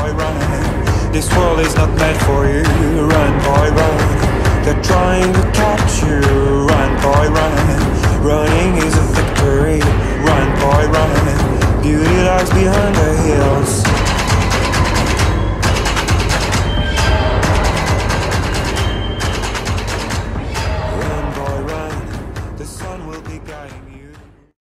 boy, run. This world is not meant for you. Run, boy, run. They're trying to catch you. Run, boy, run. Running is a victory. Run, boy, run. Beauty lies behind the hills.